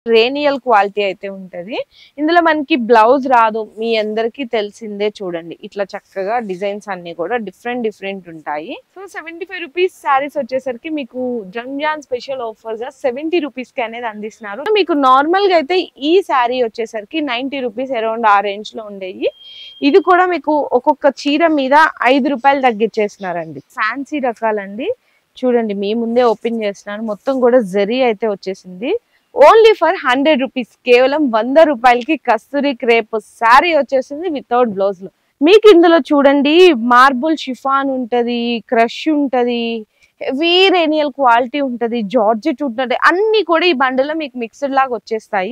రేనియల్ quality అయితే ఉంటది. ఇందులో మనకి బ్లౌజ్ రాదు, మీ అందరికి తెలిసిందే. చూడండి ఇట్లా చక్కగా డిజైన్స్ అన్ని కూడా డిఫరెంట్ ఉంటాయి. సో 75 రూపీస్ శారీస్ వచ్చేసరికి మీకు రంజాన్ స్పెషల్ ఆఫర్ గా 70 రూపీస్ కి అనేది అందిస్తున్నారు. మీకు నార్మల్ గా అయితే ఈ శారీ వచ్చేసరికి 90 రూపీస్ అరౌండ్ ఆ రేంజ్ లో ఉండేవి. ఇది కూడా మీకు ఒక్కొక్క చీర మీద 5 రూపాయలు తగ్గించేస్తున్నారండి. ఫ్యాన్సీ రకాలండి. చూడండి మీ ముందే ఓపెన్ చేస్తున్నాను. మొత్తం కూడా జరీ అయితే వచ్చేసింది. ఓన్లీ ఫర్ 100 రూపీస్, కేవలం 100 రూపాయలకి కస్తూరి క్రేప్ శారీ వచ్చేసింది వితౌట్ బ్లౌజ్ లో. మీకు ఇందులో చూడండి మార్బుల్ షిఫాన్ ఉంటది, క్రష్ ఉంటది, హెవీ రేనియల్ క్వాలిటీ ఉంటది, జార్జెట్ ఉంటది, అన్ని కూడా ఈ బండిలో మీకు మిక్స్డ్ లాగా వచ్చేస్తాయి.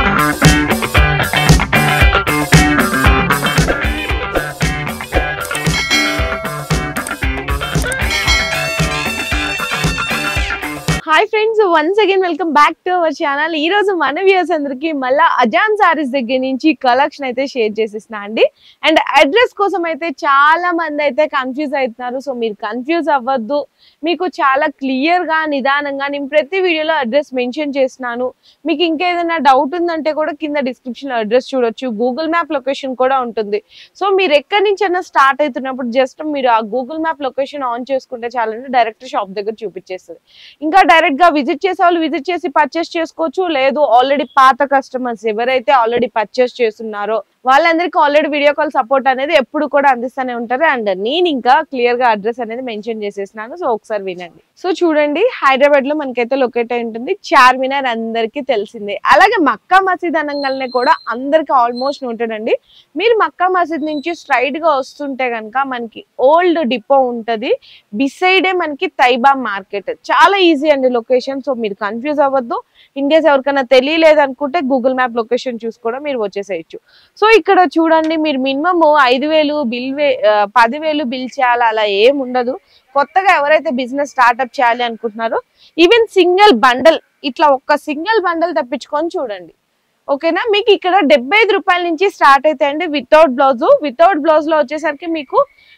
Hi friends, once again welcome back to our channel. ఈ రోజు మన వ్యూయర్స్ అందరికి మళ్ళీ అజాన్ సారీస్ దగ్గర నుంచి కలెక్షన్ అయితే షేర్ చేసేస్తున్నా అండి. అండ్ అడ్రస్ కోసం అయితే చాలా మంది అయితే కన్ఫ్యూజ్ అవుతున్నారు. సో మీరు కన్ఫ్యూజ్ అవ్వద్దు, మీకు చాలా క్లియర్ గా నిదానంగా నేను ప్రతి వీడియోలో అడ్రస్ మెన్షన్ చేస్తున్నాను. మీకు ఇంకేదైనా డౌట్ ఉందంటే కూడా కింద డిస్క్రిప్షన్ లో అడ్రస్ చూడొచ్చు, గూగుల్ మ్యాప్ లొకేషన్ కూడా ఉంటుంది. సో మీరు ఎక్కడి నుంచి అయినా స్టార్ట్ అవుతున్నప్పుడు జస్ట్ మీరు ఆ గూగుల్ మ్యాప్ లొకేషన్ ఆన్ చేసుకుంటే చాలండి, డైరెక్ట్ షాప్ దగ్గర చూపించేస్తుంది. ఇంకా డైరెక్ట్ గా విజిట్ చేసే వాళ్ళు విజిట్ చేసి పర్చేస్ చేసుకోవచ్చు. లేదు ఆల్రెడీ పాత కస్టమర్స్ ఎవరైతే ఆల్రెడీ పర్చేస్ చేస్తున్నారో వాళ్ళందరికీ ఆల్రెడీ వీడియో కాల్ సపోర్ట్ అనేది ఎప్పుడు కూడా అందిస్తూనే ఉంటారు. అండ్ నేను ఇంకా క్లియర్ గా అడ్రస్ అనేది మెన్షన్ చేసేసినాను, సో ఒకసారి వినండి. సో చూడండి హైదరాబాద్ లో మనకైతే లొకేట్ అయి ఉంటుంది చార్మినార్, అందరికీ తెలిసిందే. అలాగే మక్కా మసీద్ అనగానే కూడా అందరికి ఆల్మోస్ట్ నోటెడ్ అండి. మీరు మక్కా మసీద్ నుంచి స్ట్రైట్ గా వస్తుంటే కనుక మనకి ఓల్డ్ డిపో ఉంటది, బిసైడే మనకి తైబా మార్కెట్. చాలా ఈజీ అండి లొకేషన్. సో మీరు కన్ఫ్యూజ్ అవ్వద్దు. ఇన్ కేస్ ఎవరికైనా తెలియలేదు అనుకుంటే గూగుల్ మ్యాప్ లొకేషన్ చూసుకోవడం మీరు వచ్చేసేయచ్చు. సో ఇక్కడ చూడండి మీరు మినిమం 5,000 బిల్ 10,000 బిల్ చేయాలి అలా ఏం ఉండదు. కొత్తగా ఎవరైతే బిజినెస్ స్టార్ట్అప్ చేయాలి అనుకుంటున్నారో ఈవెన్ సింగిల్ బండల్, ఇట్లా ఒక్క సింగిల్ బండల్ తప్పించుకొని చూడండి. ఓకేనా, మీకు ఇక్కడ 75 రూపాయల నుంచి స్టార్ట్ అవుతాయండి వితౌట్ బ్లౌజ్. వితౌట్ బ్లౌజ్ లో వచ్చేసరికి మీకు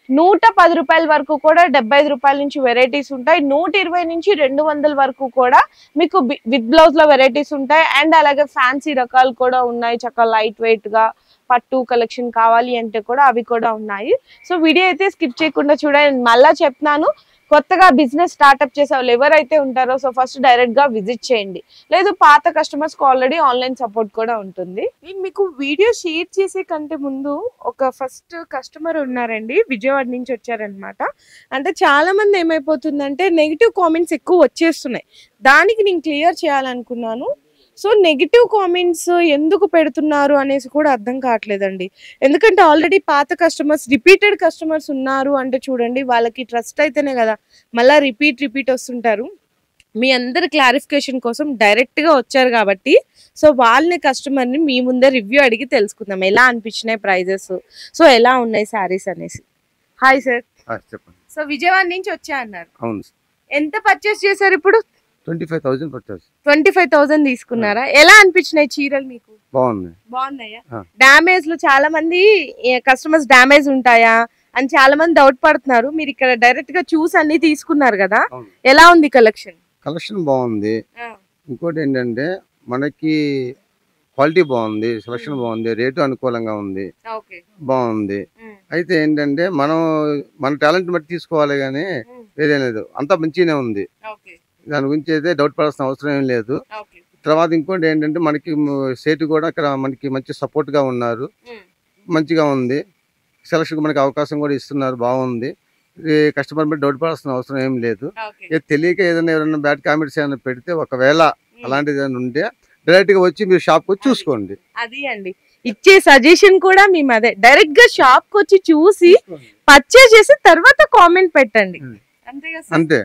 110 రూపాయల వరకు కూడా 75 రూపాయల నుంచి వెరైటీస్ ఉంటాయి. 120 నుంచి 200 వరకు కూడా మీకు విత్ బ్లౌజ్ లో వెరైటీస్ ఉంటాయి. అండ్ అలాగే ఫ్యాన్సీ రకాలు కూడా ఉన్నాయి, చక్కగా లైట్ వెయిట్ గా పట్టు కలెక్షన్ కావాలి అంటే కూడా అవి కూడా ఉన్నాయి. సో వీడియో అయితే స్కిప్ చేయకుండా చూడండి. మళ్ళా చెప్తున్నాను, కొత్తగా బిజినెస్ స్టార్ట్అప్ చేసే వాళ్ళు ఎవరైతే ఉంటారో సో ఫస్ట్ డైరెక్ట్ గా విజిట్ చేయండి. లేదు పాత కస్టమర్స్ కి ఆల్రెడీ ఆన్లైన్ సపోర్ట్ కూడా ఉంటుంది. నేను మీకు వీడియో షేర్ చేసే కంటే ముందు ఒక ఫస్ట్ కస్టమర్ ఉన్నారండి, విజయవాడ నుంచి వచ్చారనమాట. అంటే చాలా మంది ఏమైపోతుందంటే నెగిటివ్ కామెంట్స్ ఎక్కువ వచ్చేస్తున్నాయి, దానికి నేను క్లియర్ చేయాలనుకున్నాను. సో నెగిటివ్ కామెంట్స్ ఎందుకు పెడుతున్నారు అనేసి కూడా అర్థం కావట్లేదండి. ఎందుకంటే ఆల్రెడీ పాత కస్టమర్స్, రిపీటెడ్ కస్టమర్స్ ఉన్నారు అంటే చూడండి వాళ్ళకి ట్రస్ట్ అయితేనే కదా మళ్ళీ రిపీట్ వస్తుంటారు. మీ అందరి క్లారిఫికేషన్ కోసం డైరెక్ట్ గా వచ్చారు కాబట్టి సో వాళ్ళని కస్టమర్ని మీ ముందే రివ్యూ అడిగి తెలుసుకుందాం ఎలా అనిపించినాయి ప్రైజెస్, సో ఎలా ఉన్నాయి శారీస్ అనేసి. Hi sir. చెప్పండి. సో విజయవాడ నుంచి వచ్చా అన్నారు. అవును. ఎంత పర్చేస్ చేశారు ఇప్పుడు? 25,000 పర్చేస్. 25,000 తీసుకున్నారా? ఎలా అనిపించినాయి చీరలు మీకు? బాగున్నాయా? డామేజ్ లో చాలా మంది కస్టమర్స్ డామేజ్ ఉంటాయా అని చాలా మంది డౌట్ పడుతున్నారు. మీరు ఇక్కడ డైరెక్ట్ గా చూసి అన్ని తీసుకున్నారు కదా, ఎలా ఉంది కలెక్షన్? కలెక్షన్ బాగుంది. ఇంకోటి ఏంటంటే మనకి క్వాలిటీ బాగుంది, సెలక్షన్ బాగుంది, రేటు అనుకూలంగా ఉంది, బాగుంది. అయితే ఏంటంటే మనం మన టాలెంట్ బట్టి తీసుకోవాలి కానీ వేరే లేదు, అంతా మంచిగానే ఉంది. దాని గురించి అయితే డౌట్ పడాల్సిన అవసరం ఏం లేదు. తర్వాత ఇంకోటి ఏంటంటే మనకి సేటు కూడా ఇక్కడ మనకి మంచి సపోర్ట్ గా ఉన్నారు, మంచిగా ఉంది. సెలక్షన్ మనకి అవకాశం కూడా ఇస్తున్నారు, బాగుంది. కస్టమర్ మీద డౌట్ పడాల్సిన అవసరం ఏం లేదు. తెలియక ఎవరైనా బ్యాడ్ కామెంట్స్ ఏమైనా పెడితే ఒకవేళ అలాంటిది ఏమైనా ఉంటే డైరెక్ట్ గా వచ్చి మీరు షాప్ వచ్చి చూసుకోండి. అది అండి ఇచ్చే సజెషన్ కూడా మేము అదే, డైరెక్ట్ గా షాప్ కి వచ్చి చూసి పర్చేజ్ చేసి తర్వాత కామెంట్ పెట్టండి, అంతే.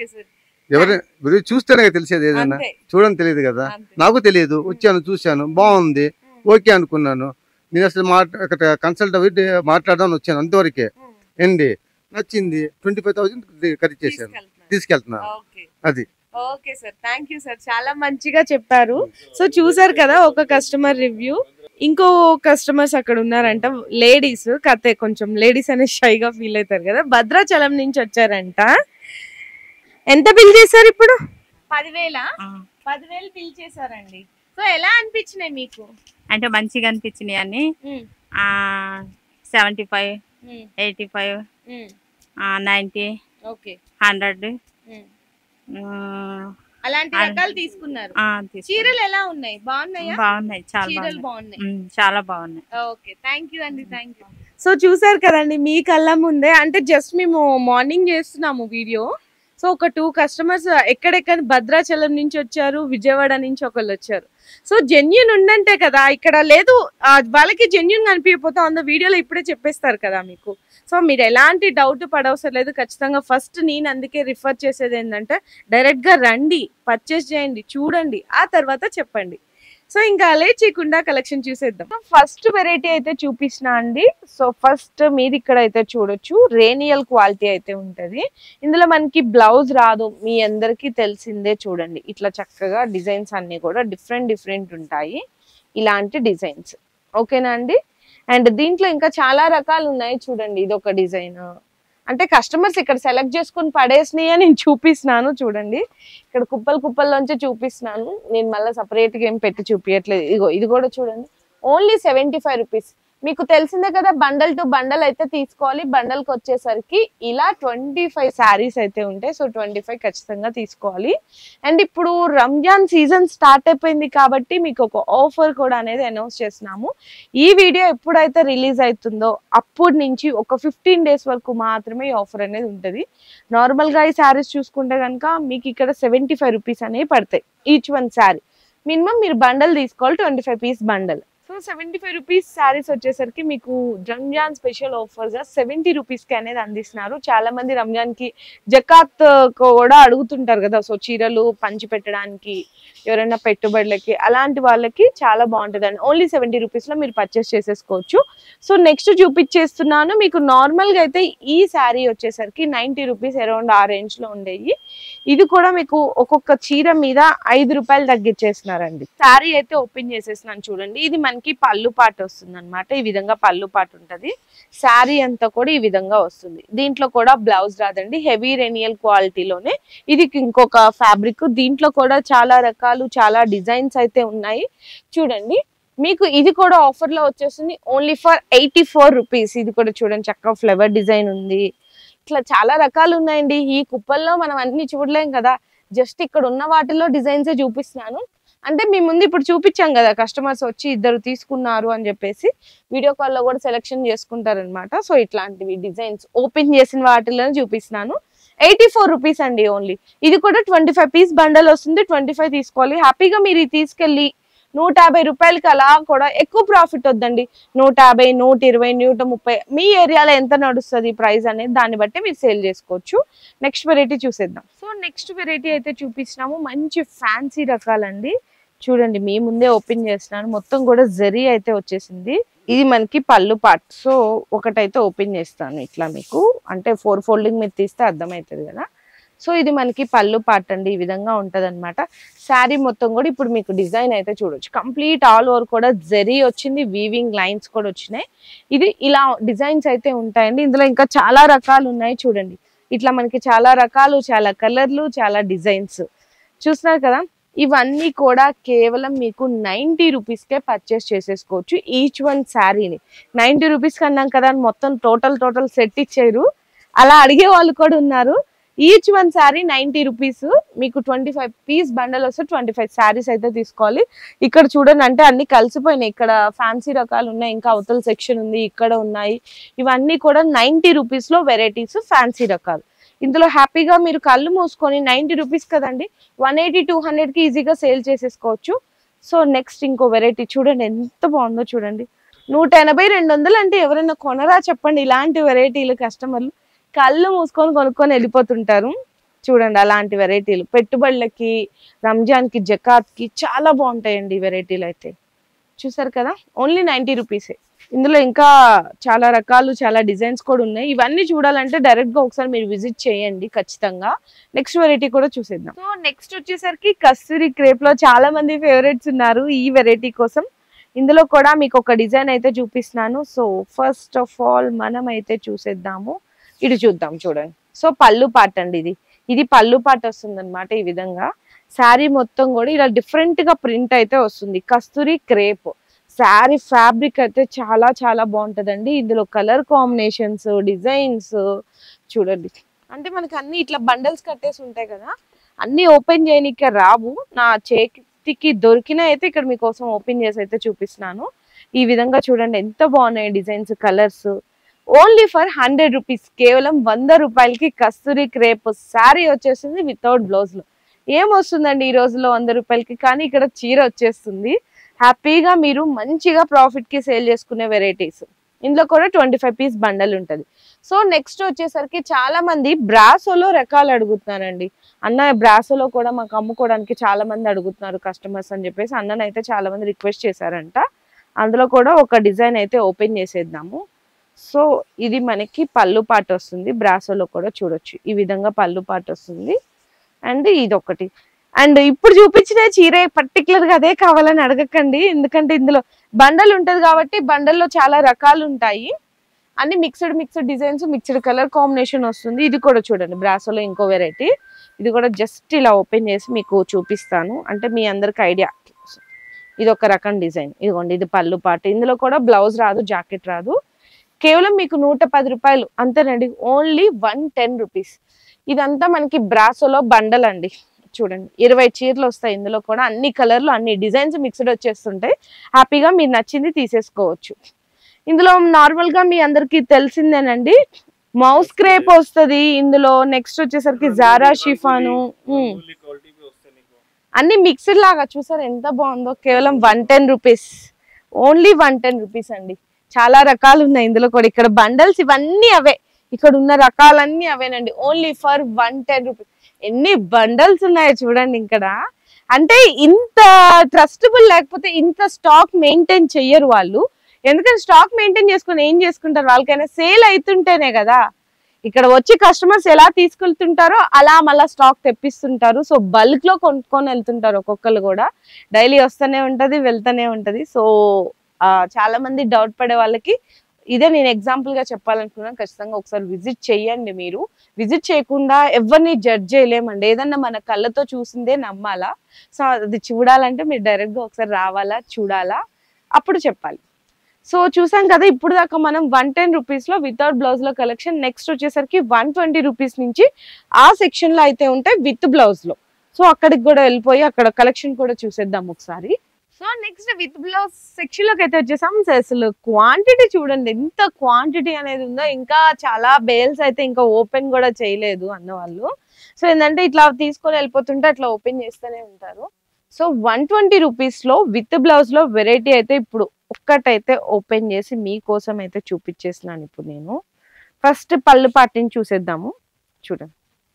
ఎవరు చూస్తేనే తెలిసేది, ఏదైనా చూడని తెలియదు కదా. నాకు తెలియదు, వచ్చాను చూశాను బాగుంది ఓకే అనుకున్నాను. నేను అసలు కన్సల్ట్ అవి మాట్లాడదామని వచ్చాను, అంతవరకే ఏంటి నచ్చింది. 25,000 ఖరీదు చేశాను, తీసుకెళ్తున్నాను. అది okay sir, thank you sir, చాలా మంచిగా చెప్పారు. సో చూసారు కదా ఒక కస్టమర్ రివ్యూ. ఇంకో కస్టమర్స్ అక్కడ ఉన్నారంట, లేడీస్. కతే కొంచెం లేడీస్ అనేది షైగా ఫీల్ అవుతారు కదా, భద్రాచలం నుంచి వచ్చారంట. ఎంత బిల్ చేశారు ఇప్పుడు? 10,000 బిల్ చేశారండి. సో సో ఎలా అనిపించినాయి మీకు? అంటే మంచిగా అనిపించినాయి అన్ని 75, 85, 90, ఓకే 100 అలాంటి రకాలు తీసుకున్నారు. చీరలు ఎలా ఉన్నాయి? బాగున్నాయా? బాగున్నాయి, చాలా చీరలు బాగున్నాయి, చాలా బాగున్నాయి. ఓకే థ్యాంక్ యూ అండి, థ్యాంక్ యూ. సో చూసారు కదండి మీ కళ్ళ ముందే, అంటే జస్ట్ మేము మార్నింగ్ చేస్తున్నాము వీడియో. సో ఒక 2 కస్టమర్స్ ఎక్కడెక్కడ భద్రాచలం నుంచి వచ్చారు, విజయవాడ నుంచి ఒకళ్ళు వచ్చారు. సో జెన్యున్ ఉందంటే కదా, ఇక్కడ లేదు వాళ్ళకి జెన్యున్ కనిపించకపోతే అంత వీడియోలో ఇప్పుడే చెప్పేస్తారు కదా మీకు. సో మీరు ఎలాంటి డౌట్ పడవసరం లేదు, ఖచ్చితంగా ఫస్ట్ నేను అందుకే రిఫర్ చేసేది ఏంటంటే డైరెక్ట్గా రండి, పర్చేస్ చేయండి, చూడండి, ఆ తర్వాత చెప్పండి. సో ఇంకా లేట్ చేయకుండా కలెక్షన్ చూసేద్దాం. ఫస్ట్ వెరైటీ అయితే చూపిస్తున్నా అండి. సో ఫస్ట్ మీరు ఇక్కడ అయితే చూడొచ్చు, రేనియల్ క్వాలిటీ అయితే ఉంటది. ఇందులో మనకి బ్లౌజ్ రాదు, మీ అందరికీ తెలిసిందే. చూడండి ఇట్లా చక్కగా డిజైన్స్ అన్ని కూడా డిఫరెంట్ ఉంటాయి, ఇలాంటి డిజైన్స్. ఓకేనా అండి? అండ్ దీంట్లో ఇంకా చాలా రకాలు ఉన్నాయి. చూడండి ఇది ఒక డిజైన్, అంటే కస్టమర్స్ ఇక్కడ సెలెక్ట్ చేసుకుని పడేసినాయి నేను చూపిస్తున్నాను. చూడండి ఇక్కడ కుప్పల్లోంచి చూపిస్తున్నాను నేను, మళ్ళీ సపరేట్ గా ఏం పెట్టి చూపించట్లేదు. ఇగో ఇది కూడా చూడండి, ఓన్లీ 75 రూపీస్. మీకు తెలిసిందే కదా, బండల్ టు బండల్ అయితే తీసుకోవాలి. బండల్కి వచ్చేసరికి ఇలా 25 శారీస్ అయితే ఉంటాయి. సో 25 ఖచ్చితంగా తీసుకోవాలి. అండ్ ఇప్పుడు రంజాన్ సీజన్ స్టార్ట్ అయిపోయింది కాబట్టి మీకు ఒక ఆఫర్ కూడా అనేది అనౌన్స్ చేస్తున్నాము. ఈ వీడియో ఎప్పుడైతే రిలీజ్ అవుతుందో అప్పటి నుంచి ఒక 15 డేస్ వరకు మాత్రమే ఈ ఆఫర్ అనేది ఉంటుంది. నార్మల్గా ఈ శారీస్ చూసుకుంటే కనుక మీకు ఇక్కడ 75 రూపీస్ అనేవి పడతాయి ఈచ్ వన్ శారీ. మినిమం మీరు బండల్ తీసుకోవాలి, 25 piece bundle. So 75 rupees saris వచ్చేసరికి మీకు రంజాన్ స్పెషల్ ఆఫర్స్ 70 రూపీస్కి అనేది అందిస్తున్నారు. చాలా మంది రంజాన్ కి జకాత్ కూడా అడుగుతుంటారు కదా, సో చీరలు పంచి పెట్టడానికి, ఎవరైనా పెట్టుబడులకి, అలాంటి వాళ్ళకి చాలా బాగుంటుంది అండి. ఓన్లీ 70 రూపీస్లో మీరు పర్చేస్ చేసేసుకోవచ్చు. సో నెక్స్ట్ చూపించేస్తున్నాను మీకు. నార్మల్గా అయితే ఈ శారీ వచ్చేసరికి 90 రూపీస్ అరౌండ్ ఆ రేంజ్లో ఉండేవి. ఇది కూడా మీకు ఒక్కొక్క చీర మీద 5 రూపాయలు తగ్గించేస్తున్నారండి. శారీ అయితే ఓపెన్ చేసేస్తున్నాను చూడండి. ఇది మనకి పళ్ళు పాట వస్తుంది అనమాట. ఈ విధంగా పళ్ళు పాట ఉంటది. శారీ అంతా కూడా ఈ విధంగా వస్తుంది. దీంట్లో కూడా బ్లౌజ్ రాదండి, హెవీ రెనియల్ క్వాలిటీలోనే. ఇది ఇంకొక ఫ్యాబ్రిక్. దీంట్లో కూడా చాలా రకాలు, చాలా డిజైన్స్ అయితే ఉన్నాయి. చూడండి మీకు ఇది కూడా ఆఫర్ లో వచ్చేస్తుంది ఓన్లీ ఫర్ 84 రూపీస్. ఇది కూడా చూడండి చక్కగా ఫ్లవర్ డిజైన్ ఉంది. ఇట్లా చాలా రకాలు ఉన్నాయండి. ఈ కుప్పల్లో మనం అన్ని చూడలేం కదా, జస్ట్ ఇక్కడ ఉన్న వాటిలో డిజైన్సే చూపిస్తున్నాను. అంటే మీ ముందు ఇప్పుడు చూపించాం కదా, కస్టమర్స్ వచ్చి 2 తీసుకున్నారు అని చెప్పేసి వీడియో కాల్లో కూడా సెలెక్షన్ చేసుకుంటారు అనమాట. సో ఇట్లాంటివి డిజైన్స్ ఓపెన్ చేసిన వాటిలోనే చూపిస్తున్నాను. 84 రూపీస్ అండి ఓన్లీ. ఇది కూడా 25 పీస్ బండల్ వస్తుంది, 25 తీసుకోవాలి. హ్యాపీగా మీరు తీసుకెళ్ళి 150 రూపాయలకి అలా కూడా ఎక్కువ ప్రాఫిట్ వద్దండి. 150, 120, 130 మీ ఏరియాలో ఎంత నడుస్తుంది ప్రైస్ అనేది, దాన్ని బట్టి మీరు సేల్ చేసుకోవచ్చు. నెక్స్ట్ వెరైటీ చూసేద్దాం. సో నెక్స్ట్ వెరైటీ అయితే చూపించినాము, మంచి ఫ్యాన్సీ రకాలండి. చూడండి మీ ముందే ఓపెన్ చేస్తున్నాను, మొత్తం కూడా జరీ అయితే వచ్చేసింది. ఇది మనకి పళ్ళు పార్ట్. సో ఒకటైతే ఓపెన్ చేస్తాను ఇట్లా మీకు, అంటే 4 ఫోల్డింగ్ మీద తీస్తే అర్థమవుతుంది కదా. సో ఇది మనకి పళ్ళు పార్ట్ అండి, ఈ విధంగా ఉంటది అనమాట. శారీ మొత్తం కూడా ఇప్పుడు మీకు డిజైన్ అయితే చూడొచ్చు, కంప్లీట్ ఆల్ ఓవర్ కూడా జరీ వచ్చింది, వీవింగ్ లైన్స్ కూడా వచ్చినాయి. ఇది ఇలా డిజైన్స్ అయితే ఉంటాయండి. ఇందులో ఇంకా చాలా రకాలు ఉన్నాయి. చూడండి ఇట్లా మనకి చాలా రకాలు, చాలా కలర్లు, చాలా డిజైన్స్ చూస్తున్నారు కదా. ఇవన్నీ కూడా కేవలం మీకు 90 రూపీస్కే పర్చేస్ చేసేసుకోవచ్చు ఈచ్ వన్ శారీని. 90 రూపీస్కి అన్నాం కదా, మొత్తం టోటల్ సెట్ ఇచ్చారు, అలా అడిగే వాళ్ళు కూడా ఉన్నారు. Each one sari 90 rupees. మీకు 25 పీస్ బండల్ వస్తే 25 శారీస్ అయితే తీసుకోవాలి. ఇక్కడ చూడండి, అంటే అన్ని కలిసిపోయినాయి. ఇక్కడ ఫ్యాన్సీ రకాలు ఉన్నాయి, ఇంకా అవతల సెక్షన్ ఉంది, ఇక్కడ ఉన్నాయి. ఇవన్నీ కూడా 90 రూపీస్లో వెరైటీస్, ఫ్యాన్సీ రకాలు. ఇందులో హ్యాపీగా మీరు కళ్ళు మూసుకొని 90 రూపీస్ కదండి, 180, 200కి ఈజీగా సేల్ చేసేసుకోవచ్చు. సో నెక్స్ట్ ఇంకో వెరైటీ చూడండి, ఎంత బాగుందో చూడండి. 180, 200 అంటే ఎవరైనా కొనరా చెప్పండి? ఇలాంటి వెరైటీలు కస్టమర్లు కళ్ళు మూసుకొని కొనుక్కొని వెళ్ళిపోతుంటారు. చూడండి అలాంటి వెరైటీలు పెట్టుబడులకి, రంజాన్కి, జకాత్కి చాలా బాగుంటాయండి ఈ వెరైటీలు అయితే. చూసారు కదా, ఓన్లీ 90 రూపీసే. ఇందులో ఇంకా చాలా రకాలు, చాలా డిజైన్స్ కూడా ఉన్నాయి. ఇవన్నీ చూడాలంటే డైరెక్ట్ గా ఒకసారి మీరు విజిట్ చేయండి ఖచ్చితంగా. నెక్స్ట్ వెరైటీ కూడా చూసేద్దాం. సో నెక్స్ట్ వచ్చేసరికి కస్తూరి క్రేప్ లో చాలా మంది ఫేవరెట్స్ ఉన్నారు ఈ వెరైటీ కోసం. ఇందులో కూడా మీకు ఒక డిజైన్ అయితే చూపిస్తున్నాను. సో ఫస్ట్ ఆఫ్ ఆల్ మనం అయితే చూసేద్దాము. ఇటు చూద్దాం చూడండి. సో పళ్ళు పాట అండి, ఇది పళ్ళు పాట వస్తుంది అనమాట ఈ విధంగా. శారీ మొత్తం కూడా ఇలా డిఫరెంట్ గా ప్రింట్ అయితే వస్తుంది. కస్తూరి క్రేప్ శారీ ఫ్యాబ్రిక్ అయితే చాలా చాలా బాగుంటదండి. ఇందులో కలర్ కాంబినేషన్స్, డిజైన్స్ చూడండి. అంటే మనకి అన్ని ఇట్లా బండల్స్ కట్టేసి ఉంటాయి కదా, అన్ని ఓపెన్ చేయనికే రావు. నా చేతికి దొరికిన అయితే ఇక్కడ మీకోసం ఓపెన్ చేసి అయితే చూపిస్తున్నాను. ఈ విధంగా చూడండి ఎంత బాగున్నాయి designs, colours. Only for 100 rupees, కేవలం 100 రూపాయలకి కస్తూరి క్రేప్ శారీ వచ్చేస్తుంది వితౌట్ బ్లౌజ్ లో. ఏమొస్తుందండి ఈ రోజుల్లో 100 రూపాయలకి, కానీ ఇక్కడ చీర వచ్చేస్తుంది. హ్యాపీగా మీరు మంచిగా ప్రాఫిట్ కి సేల్ చేసుకునే వెరైటీస్. ఇందులో కూడా 25 పీస్ బండల్ ఉంటుంది. సో నెక్స్ట్ వచ్చేసరికి చాలా మంది బ్రాసోలో రకాలు అడుగుతున్నారండి. అన్న బ్రాసోలో కూడా మాకు అమ్ముకోవడానికి చాలా మంది అడుగుతున్నారు కస్టమర్స్ అని చెప్పేసి అన్ననైతే చాలా మంది రిక్వెస్ట్ చేశారంట. అందులో కూడా ఒక డిజైన్ అయితే ఓపెన్ చేసేద్దాము. సో ఇది మనకి పళ్ళు పాట వస్తుంది. బ్రాసోలో కూడా చూడొచ్చు ఈ విధంగా పళ్ళు పాట వస్తుంది. అండ్ ఇది ఒకటి. అండ్ ఇప్పుడు చూపించిన చీర పర్టికులర్ గా అదే కావాలని అడగకండి, ఎందుకంటే ఇందులో బండల్ ఉంటది కాబట్టి బండల్లో చాలా రకాలు ఉంటాయి. అన్ని mixed designs, mixed colour combination వస్తుంది. ఇది కూడా చూడండి బ్రాసోలో ఇంకో వెరైటీ. ఇది కూడా జస్ట్ ఇలా ఓపెన్ చేసి మీకు చూపిస్తాను, అంటే మీ అందరికి ఐడియా. ఇది ఒక రకం డిజైన్. ఇదిగోండి ఇది పళ్ళు పాట. ఇందులో కూడా బ్లౌజ్ రాదు, జాకెట్ రాదు. కేవలం మీకు 110 రూపాయలు అంతేనండి. Only 110 rupees. ఇదంతా మనకి బ్రాసోలో బండల్ అండి. చూడండి 20 చీరలు వస్తాయి. ఇందులో కూడా అన్ని కలర్లు, అన్ని డిజైన్స్ మిక్స్డ్ వచ్చేస్తుంటాయి. హ్యాపీగా మీరు నచ్చింది తీసేసుకోవచ్చు. ఇందులో నార్మల్ గా మీ అందరికి తెలిసిందేనండి, మౌస్ క్రేప్ వస్తుంది ఇందులో. నెక్స్ట్ వచ్చేసరికి జారా షిఫాను, అన్ని మిక్స్డ్ లాగా. చూసారు ఎంత బాగుందో. కేవలం 110 రూపీస్, ఓన్లీ 110 రూపీస్ అండి. చాలా రకాలు ఉన్నాయి ఇందులో కూడా. ఇక్కడ బండల్స్ ఇవన్నీ అవే, ఇక్కడ ఉన్న రకాలన్నీ అవేనండి. Only for 110 rupees. ఎన్ని బండల్స్ ఉన్నాయో చూడండి ఇక్కడ. అంటే ఇంత ట్రస్టబుల్ లేకపోతే ఇంత స్టాక్ మెయింటైన్ చెయ్యరు వాళ్ళు. ఎందుకంటే స్టాక్ మెయింటైన్ చేసుకుని ఏం చేసుకుంటారు, వాళ్ళకైనా సేల్ అవుతుంటేనే కదా. ఇక్కడ వచ్చి కస్టమర్స్ ఎలా తీసుకెళ్తుంటారో అలా మళ్ళీ స్టాక్ తెప్పిస్తుంటారు. సో బల్క్ లో కొనుక్కొని వెళ్తుంటారు ఒక్కొక్కరు కూడా. డైలీ వస్తూనే ఉంటది, వెళ్తూనే ఉంటది. సో చాలా మంది డౌట్ పడే వాళ్ళకి ఇదే నేను ఎగ్జాంపుల్ గా చెప్పాలనుకున్నాను. ఖచ్చితంగా ఒకసారి విజిట్ చేయండి. మీరు విజిట్ చేయకుండా ఎవరిని జడ్జ్ చేయలేమండి. ఏదన్నా మన కళ్ళతో చూసిందే నమ్మాలా. సో అది చూడాలంటే మీరు డైరెక్ట్ గా ఒకసారి రావాలా, చూడాలా, అప్పుడు చెప్పాలి. సో చూసాం కదా ఇప్పుడు దాకా మనం 110 రూపీస్ లో వితౌట్ బ్లౌజ్ లో కలెక్షన్. నెక్స్ట్ వచ్చేసరికి 120 రూపీస్ నుంచి ఆ సెక్షన్ లో అయితే ఉంటాయి విత్ బ్లౌజ్ లో. సో అక్కడికి కూడా వెళ్ళిపోయి అక్కడ కలెక్షన్ కూడా చూసేద్దాం ఒకసారి. So next with blouse section లోకి అయితే వచ్చేసాం. అసలు క్వాంటిటీ చూడండి ఎంత క్వాంటిటీ అనేది ఉందో. ఇంకా చాలా బేల్స్ అయితే ఇంకా ఓపెన్ కూడా చేయలేదు అన్నవాళ్ళు. సో ఏంటంటే ఇట్లా తీసుకొని వెళ్ళిపోతుంటే అట్లా ఓపెన్ చేస్తూనే ఉంటారు. సో 120 రూపీస్ లో విత్ బ్లౌజ్ లో వెరైటీ అయితే ఇప్పుడు ఒక్కటైతే ఓపెన్ చేసి మీకోసం అయితే చూపించేస్తున్నాను. ఇప్పుడు నేను ఫస్ట్ పళ్ళు పాటిని చూసేద్దాము. చూడండి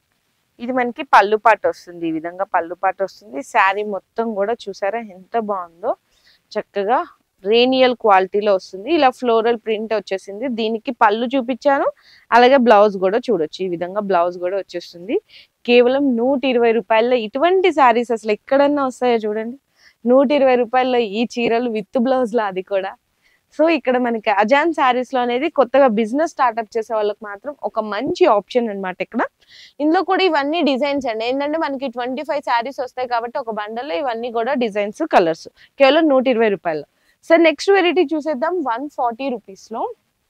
ఇది మనకి పళ్ళు పాట వస్తుంది. ఈ విధంగా పళ్ళు పాట వస్తుంది. శారీ మొత్తం కూడా చూసారా ఎంత బాగుందో. చక్కగా రేనియల్ క్వాలిటీలో వస్తుంది. ఇలా ఫ్లోరల్ ప్రింట్ వచ్చేసింది. దీనికి పళ్ళు చూపించాను, అలాగే బ్లౌజ్ కూడా చూడొచ్చు. ఈ విధంగా బ్లౌజ్ కూడా వచ్చేస్తుంది. కేవలం 120 రూపాయల్లో ఇటువంటి శారీస్ అసలు ఎక్కడన్నా వస్తాయో చూడండి. 120 రూపాయల్లో ఈ చీరలు విత్ బ్లౌజ్ లో, అది కూడా. సో ఇక్కడ మనకి అజాన్ శారీస్ లో అనేది కొత్తగా బిజినెస్ స్టార్ట్అప్ చేసే వాళ్ళకి మాత్రం ఒక మంచి ఆప్షన్ అనమాట ఇక్కడ. ఇందులో కూడా ఇవన్నీ డిజైన్స్ అండి. ఏంటంటే మనకి 25 శారీస్ వస్తాయి కాబట్టి ఒక బండల్లో ఇవన్నీ కూడా డిజైన్స్, కలర్స్. కేవలం 120 రూపాయలు. సో నెక్స్ట్ వెరైటీ చూసేద్దాం 140 రూపీస్ లో.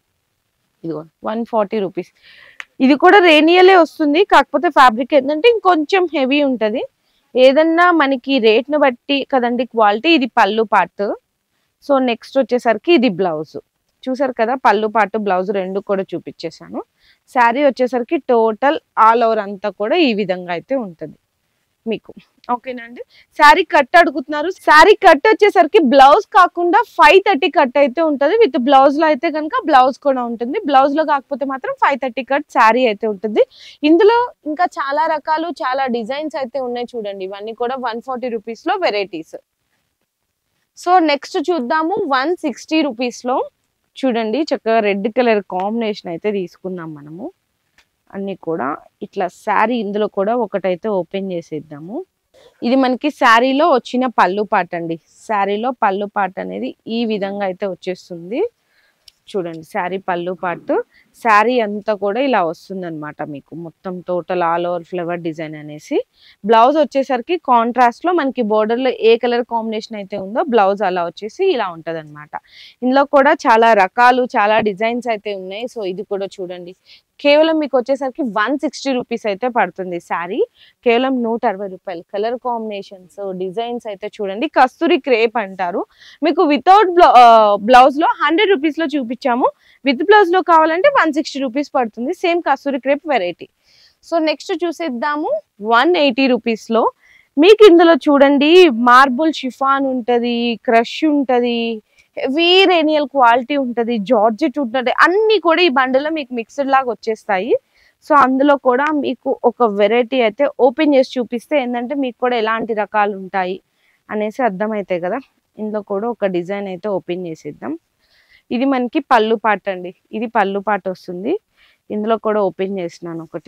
ఇదిగో 140 రూపీస్. ఇది కూడా రేనియలే వస్తుంది, కాకపోతే ఫ్యాబ్రిక్ ఏంటంటే ఇంకొంచెం హెవీ ఉంటది. ఏదన్నా మనకి రేట్ ను బట్టి కదండి క్వాలిటీ. ఇది పళ్ళు పార్ట్. సో నెక్స్ట్ వచ్చేసరికి ఇది బ్లౌజ్. చూసారు కదా పళ్ళు పాటు బ్లౌజ్ రెండు కూడా చూపించేశాను. శారీ వచ్చేసరికి టోటల్ ఆల్ ఓవర్ అంతా కూడా ఈ విధంగా అయితే ఉంటుంది మీకు. ఓకేనండి. శారీ కట్ అడుగుతున్నారు. శారీ కట్ వచ్చేసరికి బ్లౌజ్ కాకుండా 530 కట్ అయితే ఉంటుంది. విత్ బ్లౌజ్ లో అయితే కనుక బ్లౌజ్ కూడా ఉంటుంది. బ్లౌజ్ లో కాకపోతే మాత్రం 530 కట్ శారీ అయితే ఉంటుంది. ఇందులో ఇంకా చాలా రకాలు, చాలా డిజైన్స్ అయితే ఉన్నాయి చూడండి. ఇవన్నీ కూడా 140 రూపీస్ లో వెరైటీస్. సో నెక్స్ట్ చూద్దాము 160 రూపీస్ లో. చూడండి చక్కగా రెడ్ కలర్ కాంబినేషన్ అయితే తీసుకుందాం మనము. అన్ని కూడా ఇట్లా శారీ ఇందులో కూడా ఒకటైతే ఓపెన్ చేసేద్దాము. ఇది మనకి శారీలో వచ్చిన పళ్ళు పాట అండి. శారీలో పళ్ళు పాట అనేది ఈ విధంగా అయితే వచ్చేస్తుంది. చూడండి శారీ పళ్ళు పాటు. శారీ అంతా కూడా ఇలా వస్తుంది అనమాట మీకు మొత్తం total all over flower design అనేసి. బ్లౌజ్ వచ్చేసరికి కాంట్రాస్ట్ లో మనకి బోర్డర్ లో ఏ కలర్ కాంబినేషన్ అయితే ఉందో బ్లౌజ్ అలా వచ్చేసి ఇలా ఉంటది అనమాట. ఇందులో కూడా చాలా రకాలు చాలా డిజైన్స్ అయితే ఉన్నాయి. సో ఇది కూడా చూడండి, కేవలం మీకు వచ్చేసరికి 160 రూపీస్ అయితే పడుతుంది శారీ. కేవలం 160 రూపాయలు. కలర్ కాంబినేషన్స్ డిజైన్స్ అయితే చూడండి, కస్తూరి క్రేప్ అంటారు. మీకు వితౌట్ బ్లౌజ్ లో 100 రూపీస్ లో చూపించాము, విత్ బ్లౌజ్ లో కావాలంటే 160 రూపీస్ పడుతుంది. Same Kasturi crepe variety. So next చూసేద్దాము 180 రూపీస్ లో. మీకు ఇందులో చూడండి మార్బుల్ షిఫాన్ ఉంటది, క్రష్ ఉంటది, హెవీ రేనియల్ క్వాలిటీ ఉంటది, జార్జెట్ ఉంటది, అన్ని కూడా ఈ బండిలో మీకు మిక్స్డ్ లాగా వచ్చేస్తాయి. సో అందులో కూడా మీకు ఒక వెరైటీ అయితే ఓపెన్ చేసి చూపిస్తే ఏంటంటే మీకు కూడా ఎలాంటి రకాలు ఉంటాయి అనేసి అర్థమవుతాయి కదా. ఇందులో కూడా ఒక డిజైన్ అయితే ఓపెన్ చేసేద్దాం. ఇది మనకి పళ్ళు పాట అండి, ఇది పళ్ళు పాట వస్తుంది. ఇందులో కూడా ఓపెన్ చేసినాను ఒకటి.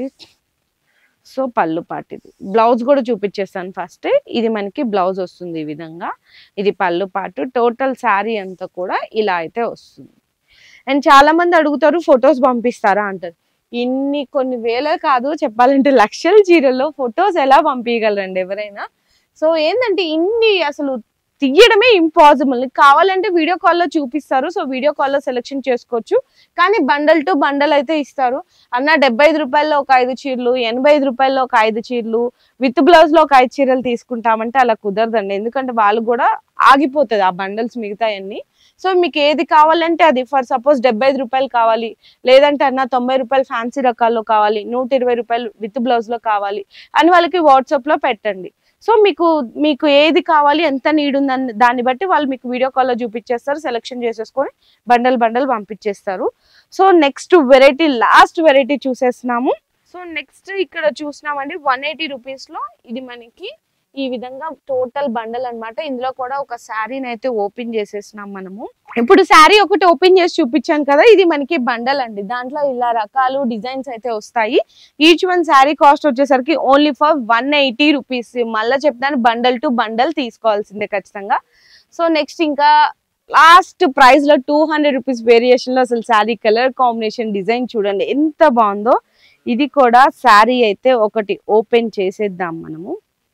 సో పళ్ళు పాట, ఇది బ్లౌజ్ కూడా చూపించేస్తాను ఫస్ట్. ఇది మనకి బ్లౌజ్ వస్తుంది ఈ విధంగా, ఇది పళ్ళు పాటు. టోటల్ శారీ అంతా కూడా ఇలా అయితే వస్తుంది. అండ్ చాలా మంది అడుగుతారు ఫొటోస్ పంపిస్తారా అంటారు. కొన్ని వేల కాదు, చెప్పాలంటే లక్షల చీరల్లో ఫొటోస్ ఎలా పంపించగలరండి ఎవరైనా. సో ఏంటంటే ఇన్ని అసలు తీయడమే ఇంపాసిబుల్. కావాలంటే వీడియో కాల్లో చూపిస్తారు, సో వీడియో కాల్లో సెలెక్షన్ చేసుకోవచ్చు. కానీ బండల్ టు బండల్ అయితే ఇస్తారు. అన్న 75 రూపాయల్లో ఒక 5 చీరలు, 85 రూపాయల్లో ఒక 5 చీరలు, విత్ బ్లౌజ్ లో ఒక 5 చీరలు తీసుకుంటామంటే అలా కుదరదండి. ఎందుకంటే వాళ్ళు కూడా ఆగిపోతుంది ఆ బండల్స్ మిగతాయన్నీ. సో మీకు ఏది కావాలంటే అది, ఫర్ సపోజ్ 75 రూపాయలు కావాలి, లేదంటే అన్న 90 రూపాయలు ఫ్యాన్సీ రకాల్లో కావాలి, 120 రూపాయలు విత్ బ్లౌజ్ లో కావాలి అని వాళ్ళకి వాట్సాప్ లో పెట్టండి. సో మీకు ఏది కావాలి, ఎంత నీడ్ ఉందని దాన్ని బట్టి వాళ్ళు మీకు వీడియో కాల్లో చూపించేస్తారు. సెలెక్షన్ చేసేసుకొని బండల్ పంపించేస్తారు. So next variety, last variety చూసేస్తున్నాము. సో నెక్స్ట్ ఇక్కడ చూసినామండి 180 రూపీస్ లో. ఇది మనకి ఈ విధంగా టోటల్ బండల్ అన్నమాట. ఇందులో కూడా ఒక శారీని అయితే ఓపెన్ చేసేసినాం మనము. ఇప్పుడు శారీ ఒకటి ఓపెన్ చేసి చూపించాను కదా, ఇది మనకి బండల్ అండి. దాంట్లో ఇలా రకాలు డిజైన్స్ అయితే వస్తాయి. ఈచ్ వన్ శారీ కాస్ట్ వచ్చేసరికి ఓన్లీ ఫర్ 180 రూపీస్. మళ్ళీ చెప్తాను, బండల్ టు బండల్ తీసుకోవాల్సిందే ఖచ్చితంగా. సో నెక్స్ట్ ఇంకా లాస్ట్ ప్రైస్ లో 200 రూపీస్ వేరియేషన్ లో అసలు శారీ కలర్ కాంబినేషన్ డిజైన్ చూడండి ఎంత బాగుందో. ఇది కూడా శారీ అయితే ఒకటి ఓపెన్ చేసేద్దాం మనము.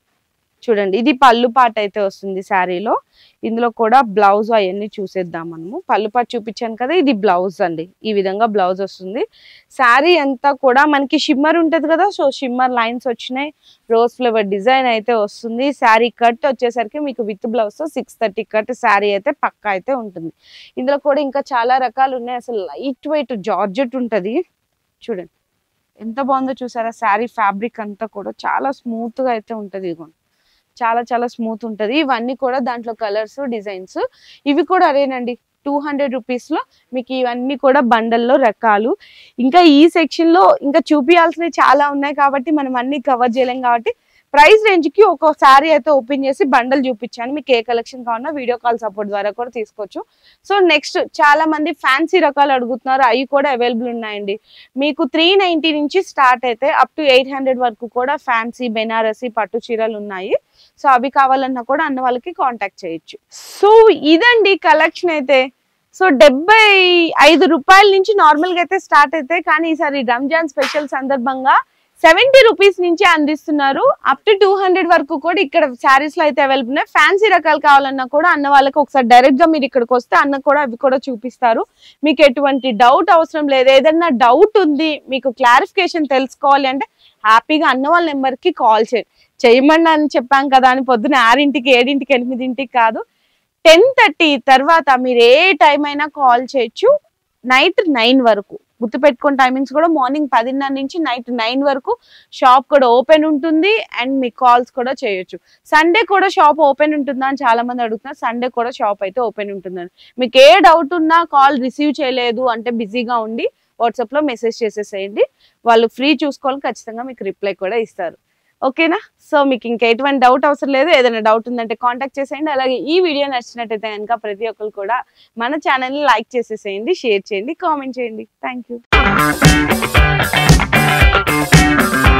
చూడండి, ఇది పళ్ళు పాట అయితే వస్తుంది శారీలో. ఇందులో కూడా బ్లౌజ్ అవన్నీ చూసేద్దాం మనము. పళ్ళు పాట చూపించాను కదా, ఇది బ్లౌజ్ అండి. ఈ విధంగా బ్లౌజ్ వస్తుంది. శారీ అంతా కూడా మనకి షిమ్మర్ ఉంటది కదా, సో షిమ్మర్ లైన్స్ వచ్చినాయి. రోజ్ ఫ్లవర్ డిజైన్ అయితే వస్తుంది. శారీ కట్ వచ్చేసరికి మీకు విత్ బ్లౌజ్ తో 630 కట్ శారీ అయితే పక్కా అయితే ఉంటుంది. ఇందులో కూడా ఇంకా చాలా రకాలు ఉన్నాయి. అసలు లైట్ వెయిట్ జార్జెట్ ఉంటది. చూడండి ఎంత బాగుందో చూసారా. శారీ ఫ్యాబ్రిక్ అంతా కూడా చాలా స్మూత్ గా అయితే ఉంటది. ఇదిగోండి, చాలా స్మూత్ ఉంటది. ఇవన్నీ కూడా దాంట్లో కలర్స్ డిజైన్స్. ఇవి కూడా అదేనండి, 200 రూపీస్ లో మీకు ఇవన్నీ కూడా బండల్లో రకాలు. ఇంకా ఈ సెక్షన్ లో ఇంకా చూపించాల్సినవి చాలా ఉన్నాయి కాబట్టి మనం అన్ని కవర్ చేయలేం. కాబట్టి ప్రైస్ రేంజ్ కి ఒక శారీ అయితే ఓపెన్ చేసి బండల్ చూపించాను. మీకు ఏ కలెక్షన్ కావాలన్నా వీడియో కాల్ సపోర్ట్ ద్వారా కూడా తీసుకోవచ్చు. సో నెక్స్ట్ చాలా మంది ఫ్యాన్సీ రకాలు అడుగుతున్నారు, అవి కూడా అవైలబుల్ ఉన్నాయండి. మీకు 390 నుంచి స్టార్ట్ అయితే అప్ టు 800 వరకు కూడా ఫ్యాన్సీ బెనారసీ పట్టు చీరలు ఉన్నాయి. సో అవి కావాలన్నా కూడా అన్న వాళ్ళకి కాంటాక్ట్ చేయొచ్చు. సో ఇదండి కలెక్షన్ అయితే. సో 75 రూపాయల నుంచి నార్మల్ గా అయితే స్టార్ట్ అయితే, కానీ ఈసారి రంజాన్ స్పెషల్ సందర్భంగా 70 రూపీస్ నుంచి అందిస్తున్నారు. అప్ టు 200 వరకు కూడా ఇక్కడ శారీస్ లో అయితే అవైలబుల్ ఉన్నాయి. ఫ్యాన్సీ రకాలు కావాలన్నా కూడా అన్న వాళ్ళకి ఒకసారి డైరెక్ట్ గా మీరు ఇక్కడికి వస్తే అన్న కూడా అవి కూడా చూపిస్తారు. మీకు ఎటువంటి డౌట్ అవసరం లేదు. ఏదైనా డౌట్ ఉంది, మీకు క్లారిఫికేషన్ తెలుసుకోవాలి అంటే హ్యాపీగా అన్న వాళ్ళ నెంబర్ కి కాల్ చేయమని అని చెప్పాం కదా అని పొద్దున 6ంటికి 7ంటికి 8ంటికి కాదు, 10:30 తర్వాత మీరు ఏ టైం అయినా కాల్ చేయొచ్చు. నైట్ 9 వరకు గుర్తుపెట్టుకున్న టైమింగ్స్ కూడా. మార్నింగ్ 10:30 నుంచి నైట్ 9 వరకు షాప్ కూడా ఓపెన్ ఉంటుంది. అండ్ మీకు కాల్స్ కూడా చేయొచ్చు. సండే కూడా షాప్ ఓపెన్ ఉంటుందా అని చాలా మంది అడుగుతున్నారు. సండే కూడా షాప్ అయితే ఓపెన్ ఉంటుందని. మీకు ఏ డౌట్ ఉన్నా కాల్ రిసీవ్ చేయలేదు అంటే బిజీగా ఉండి వాట్సాప్ లో మెసేజ్ చేసేసేయండి. వాళ్ళు ఫ్రీ చూసుకోవాలి, ఖచ్చితంగా మీకు రిప్లై కూడా ఇస్తారు. ఓకేనా? సో మీకు ఇంకా ఎటువంటి డౌట్ అవసరం లేదు. ఏదైనా డౌట్ ఉందంటే కాంటాక్ట్ చేసేయండి. అలాగే ఈ వీడియో నచ్చినట్టయితే కనుక ప్రతి ఒక్కరు కూడా మన ఛానల్ని లైక్ చేసేసేయండి, షేర్ చేయండి, కామెంట్ చేయండి. Thank you.